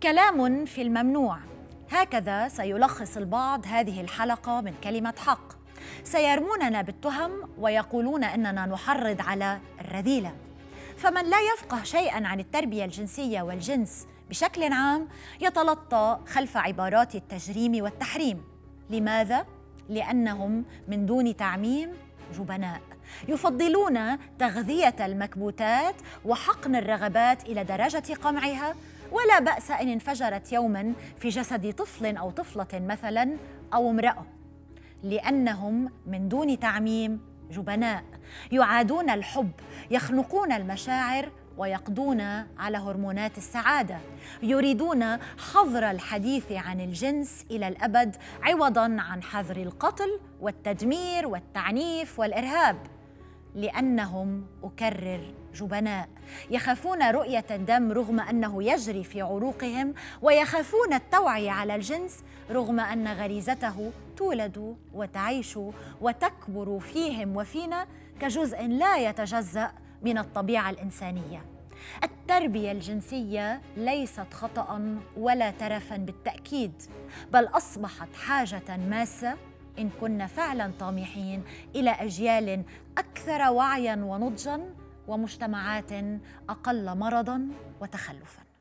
كلام في الممنوع، هكذا سيلخص البعض هذه الحلقة من كلمة حق. سيرموننا بالتهم ويقولون إننا نحرض على الرذيلة. فمن لا يفقه شيئاً عن التربية الجنسية والجنس بشكل عام يتلطى خلف عبارات التجريم والتحريم. لماذا؟ لأنهم من دون تعميم جبناء، يفضلون تغذية المكبوتات وحقن الرغبات إلى درجة قمعها، ولا بأس إن انفجرت يوماً في جسد طفل أو طفلة مثلاً أو امرأة، لأنهم من دون تعميم جبناء، يعادون الحب، يخنقون المشاعر ويقضون على هرمونات السعادة، يريدون حظر الحديث عن الجنس إلى الأبد عوضاً عن حظر القتل والتدمير والتعنيف والإرهاب، لأنهم أكرر جبناء، يخافون رؤية الدم رغم أنه يجري في عروقهم، ويخافون التوعية على الجنس رغم أن غريزته تولد وتعيش وتكبر فيهم وفينا كجزء لا يتجزأ من الطبيعة الإنسانية. التربية الجنسية ليست خطأ ولا ترفا بالتأكيد، بل أصبحت حاجة ماسة إن كنا فعلا طامحين إلى أجيال أكثر وعيا ونضجا ومجتمعات أقل مرضا وتخلفا.